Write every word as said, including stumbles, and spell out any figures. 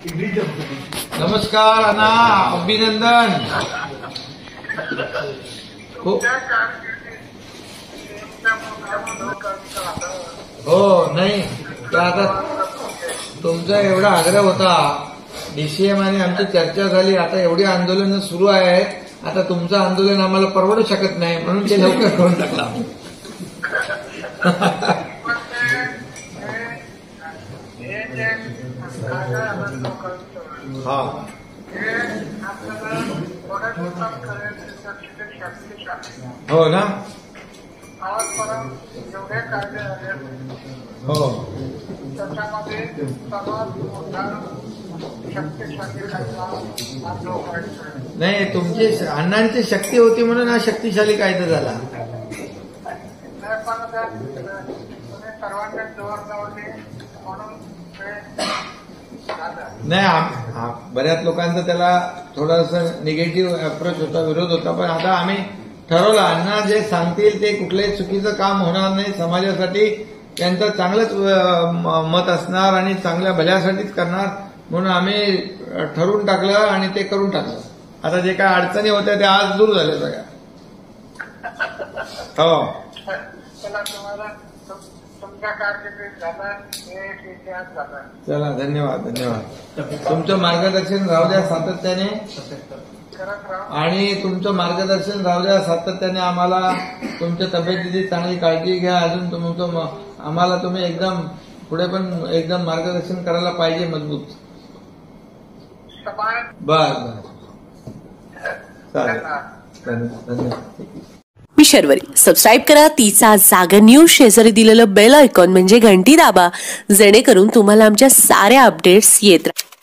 नमस्कार अण्णा, अभिनंदन. हो हो नाही तर आता तुमचा एवढा आग्रह होता, डीसीएम आणि आमची चर्चा झाली. आता एवढी आंदोलन सुरू आहेत, आता तुमचं आंदोलन आम्हाला परवडू शकत नाही म्हणून ते लवकर करून टाकला. हा हो ना. हो नाही, तुमची अण्णांची शक्ती होती म्हणून हा शक्तिशाली कायदा झाला. नाही, बऱ्याच लोकांचा त्याला थोडंसं निगेटिव्ह अप्रोच होता, विरोध होता. पण आता आम्ही ठरवलं, अण्णा जे सांगतील ते कुठलंही चुकीचं काम होणार नाही. समाजासाठी त्यांचं चांगलंच मत असणार आणि चांगल्या भल्यासाठीच करणार म्हणून आम्ही ठरवून टाकलं आणि ते करून टाकलं. आता जे काय अडचणी होत्या त्या आज दूर झाल्या सगळ्या. हो चला, धन्यवाद धन्यवाद. तुमचं मार्गदर्शन राहू द्या सातत्याने, आणि तुमचं मार्गदर्शन राहू द्या सातत्याने. आम्हाला तुमच्या तब्येतीची चांगली काळजी घ्या. अजून तुमचं आम्हाला तुम्ही एकदम पुढे पण एकदम मार्गदर्शन करायला पाहिजे मजबूत. बर बर चालेल, धन्यवाद. मी शर्वरी. सबस्क्राईब करा तिचा जागर न्यूज. शेजारी दिलेलं बेल आयकॉन म्हणजे घंटी दाबा, जेणेकरून तुम्हाला आमच्या साऱ्या अपडेट्स येत राहतील.